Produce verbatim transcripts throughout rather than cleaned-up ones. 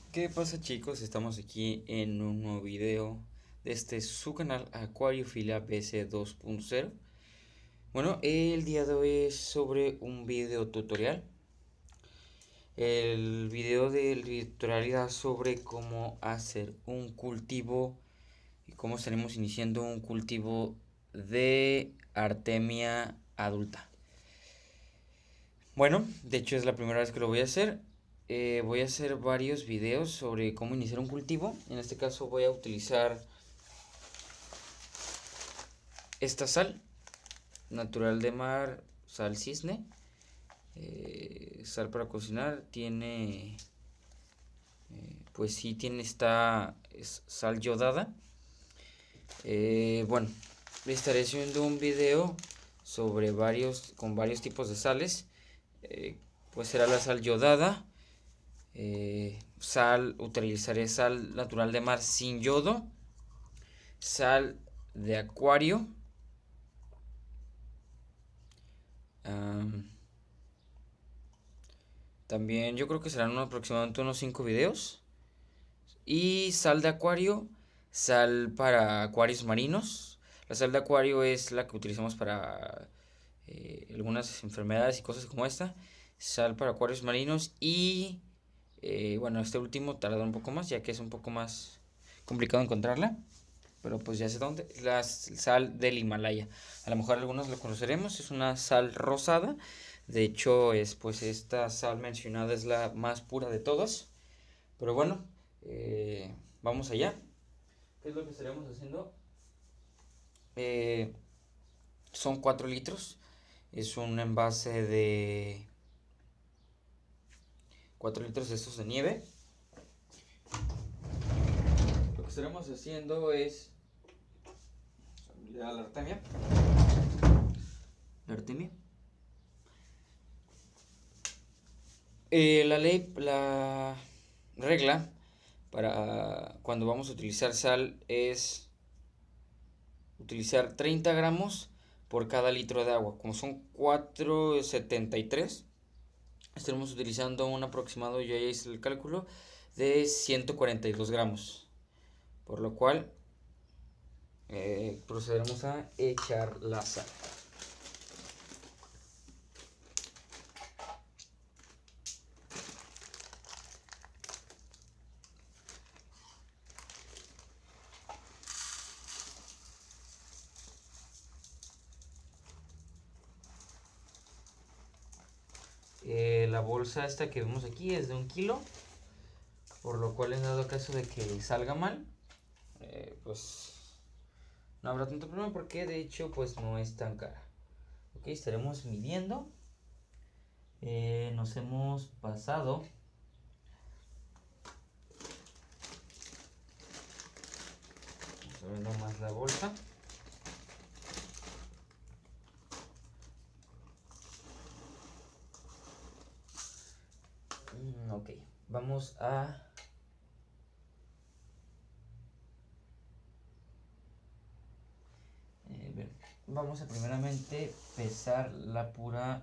¿Qué pasa, chicos? Estamos aquí en un nuevo video de este su canal Acuariofilia B C dos punto cero. Bueno, el día de hoy es sobre un video tutorial. El video del tutorial irá sobre cómo hacer un cultivo y cómo estaremos iniciando un cultivo de Artemia adulta. Bueno, de hecho es la primera vez que lo voy a hacer. Eh, voy a hacer varios videos sobre cómo iniciar un cultivo. En este caso voy a utilizar esta sal natural de mar, sal cisne, eh, sal para cocinar. Tiene, eh, pues sí, tiene esta es sal yodada. Eh, bueno, estaré haciendo un video sobre varios, con varios tipos de sales. Eh, pues será la sal yodada. Eh, sal, utilizaré sal natural de mar sin yodo, sal de acuario, um, también yo creo que serán unos, aproximadamente unos cinco videos, y sal de acuario, sal para acuarios marinos. La sal de acuario es la que utilizamos para eh, algunas enfermedades y cosas como esta. Sal para acuarios marinos y eh, bueno, este último tarda un poco más ya que es un poco más complicado encontrarla. Pero pues ya sé dónde. La sal del Himalaya. A lo mejor algunos lo conoceremos. Es una sal rosada. De hecho, es pues esta sal mencionada es la más pura de todas. Pero bueno, eh, vamos allá. ¿Qué es lo que estaremos haciendo? Eh, son cuatro litros. Es un envase de cuatro litros de estos de nieve. Lo que estaremos haciendo es la artemia. La artemia. Eh, la ley, la regla para cuando vamos a utilizar sal es utilizar treinta gramos por cada litro de agua. Como son cuatro setenta y tres, estaremos utilizando un aproximado, yo ya hice el cálculo, de ciento cuarenta y dos gramos. Por lo cual eh, procederemos a echar la sal. Eh, la bolsa esta que vemos aquí es de un kilo, por lo cual en dado caso de que salga mal, eh, pues no habrá tanto problema porque de hecho pues no es tan cara. Ok, estaremos midiendo. Eh, nos hemos pasado. Vamos a ver nomás la bolsa. Mm, ok, vamos a... Eh, ver, vamos a primeramente pesar la pura...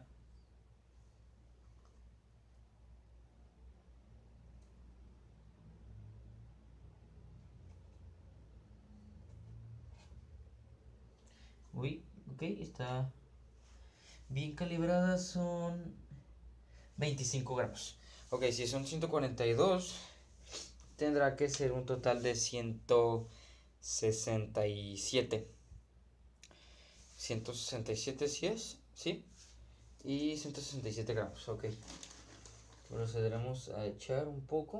Uy, ok, está bien calibrada, son veinticinco gramos. Ok, si son ciento cuarenta y dos, tendrá que ser un total de ciento sesenta y siete. ciento sesenta y siete si es, ¿sí? Y ciento sesenta y siete gramos, ok. Procederemos a echar un poco.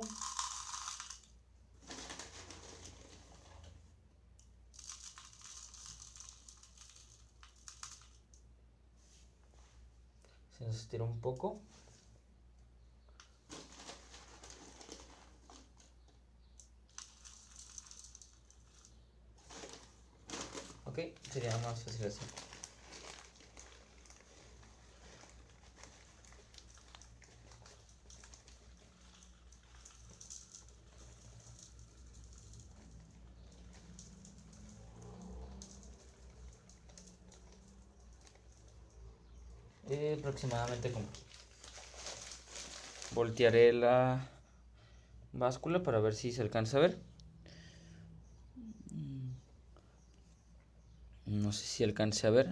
Se nos estira un poco. Ok, sería más fácil así. Eh, aproximadamente como aquí. Voltearé la báscula para ver si se alcanza a ver. No sé si alcance a ver.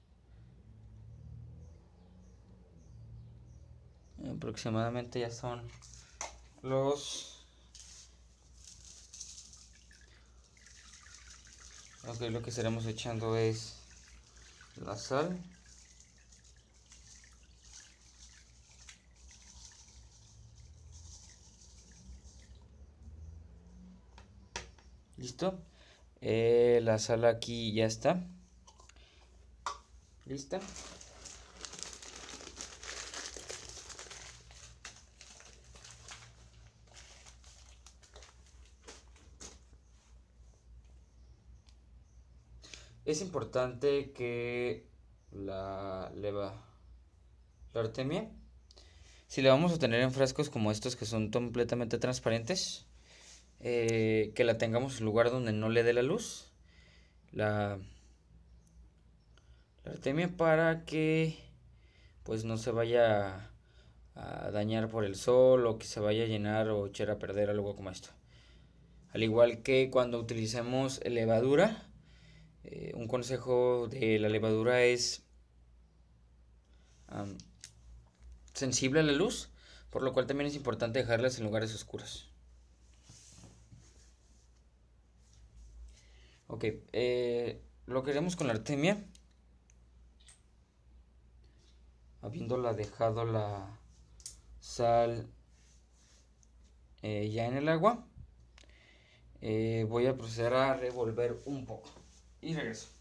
Aproximadamente ya son los... Ok, lo que estaremos echando es la sal. ¿Listo? Eh, la sal aquí ya está. ¿Lista? Es importante que la leva, la artemia, si la vamos a tener en frascos como estos que son completamente transparentes, eh, que la tengamos en un lugar donde no le dé la luz, la, la artemia, para que pues no se vaya a, a dañar por el sol o que se vaya a llenar o echar a perder algo como esto. Al igual que cuando utilicemos levadura, eh, un consejo de la levadura es um, sensible a la luz, por lo cual también es importante dejarlas en lugares oscuros. Ok, eh, lo que haremos con la artemia, habiéndola dejado la sal eh, ya en el agua, eh, voy a proceder a revolver un poco y regreso.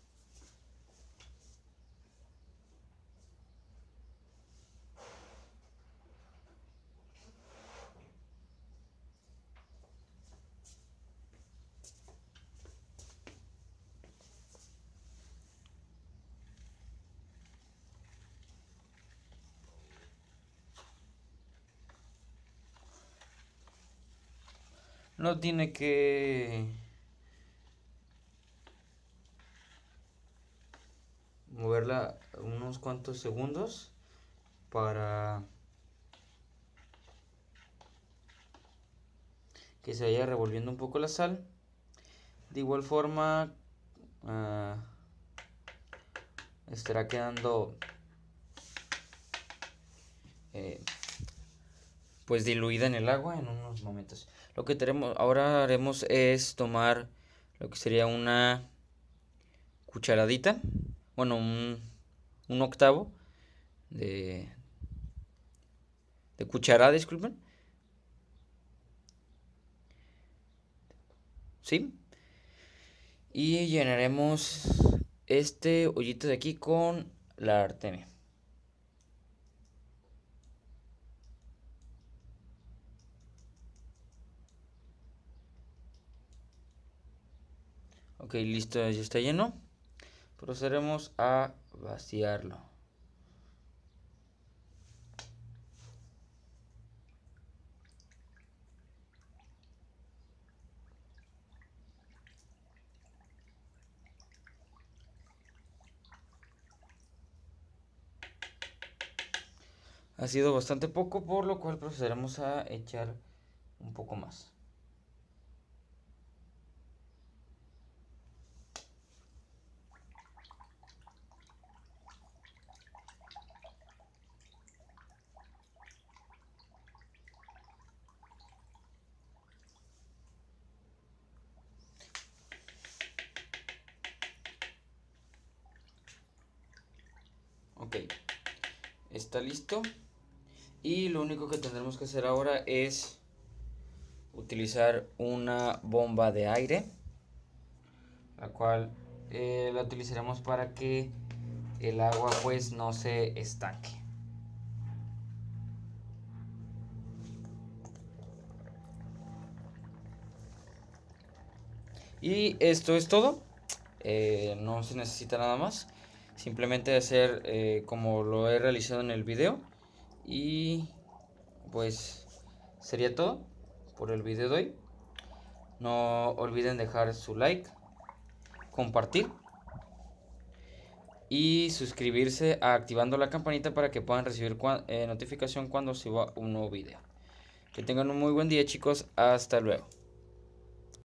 No tiene que moverla unos cuantos segundos para que se vaya revolviendo un poco la sal. De igual forma uh, estará quedando eh, pues diluida en el agua en unos momentos. Lo que tenemos, ahora haremos es tomar lo que sería una cucharadita, bueno, un, un octavo de, de cucharada, disculpen. ¿Sí? Y llenaremos este hoyito de aquí con la artemia. Ok, listo, ya está lleno. Procederemos a vaciarlo. Ha sido bastante poco, por lo cual procederemos a echar un poco más. Ok, está listo. Y lo único que tendremos que hacer ahora es utilizar una bomba de aire, la cual eh, la utilizaremos para que el agua pues no se estanque. Y esto es todo. Eh, no se necesita nada más. Simplemente hacer eh, como lo he realizado en el video. Y pues sería todo por el video de hoy. No olviden dejar su like, compartir y suscribirse activando la campanita para que puedan recibir eh, notificación cuando suba un nuevo video. Que tengan un muy buen día, chicos. Hasta luego.